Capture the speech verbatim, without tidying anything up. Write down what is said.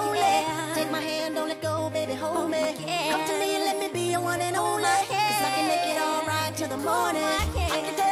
lonely. Take my hand, don't let go, baby, hold me. Come to me and let me be your one and only. Cause I can make it all right till the morning. I can